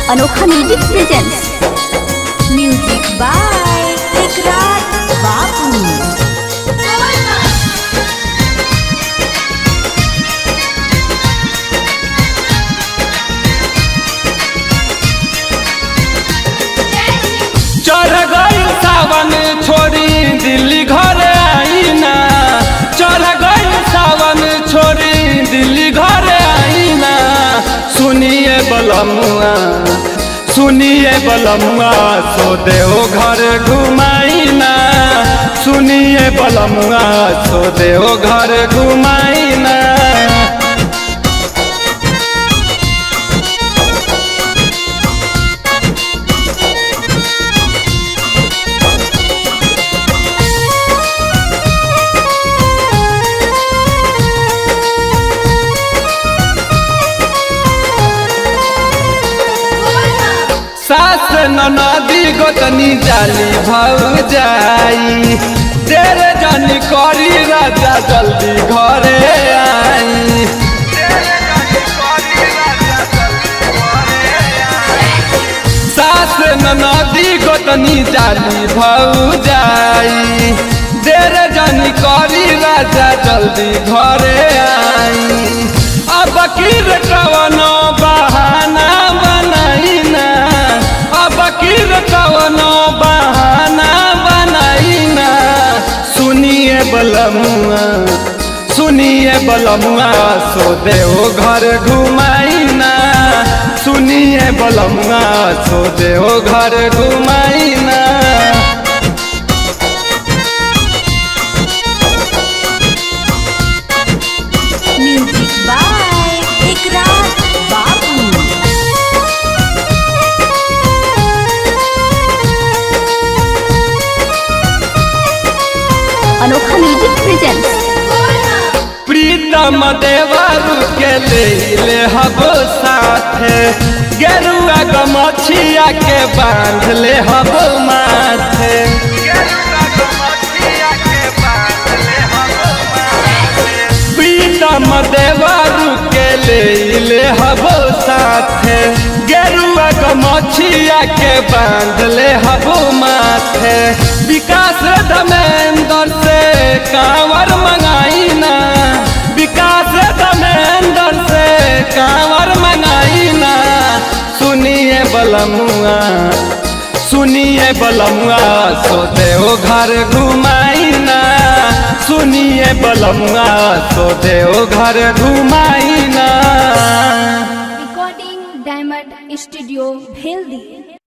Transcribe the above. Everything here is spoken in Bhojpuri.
अनोखा music presents music by Ikrar Babu. चढ़ गई सावन छोड़ी दिल्ली घर आईना, चढ़ गई सावन छोड़ी दिल्ली घर आईना। सुनिए बलमुआ, सुनिए बलमुआ, सो देव घर घुमाईना। सुनिए बलमुआ, सो देव घर घुमाईना। सास ननदी गोतनी जाली भौजाई, तेरे जानी करी राजा जल्दी घरे आई। सास ननदी गोतनी जाली भौजाई, तेरे जानी करी राजा जल्दी घरे आई। अब किर कवनो बहाना बनाईना, बकीर कवनो बहाना बनाईना। सुनिए बलमुआ, सुनिए बलमुआ, सो देव घर घुमाईना। सुनिए बलमुआ, सो देव घर घुमाईना। म्यूजिक बाय इकरार बाबू। अनोखा म्यूजिक प्रेजेंट्स प्रीतम देवरू के ले हब साथे, गेरुआ गमछिया के बांध ले हब माथे। प्रीतम देवरू के ले हब साथे, गेरुआ गमछिया के बांध ले हब माथे। विकास धमेंद्र से कांवर मंगाईना, विकास धमेंद्र से कांवर मंगाईना। सुनिए बलमुआ, सुनिए बलमुआ, सो देव घर घुमाईना। सुनिए बलमुआ, सो देव घर घुमाईना। Recording diamond studio Bheldi.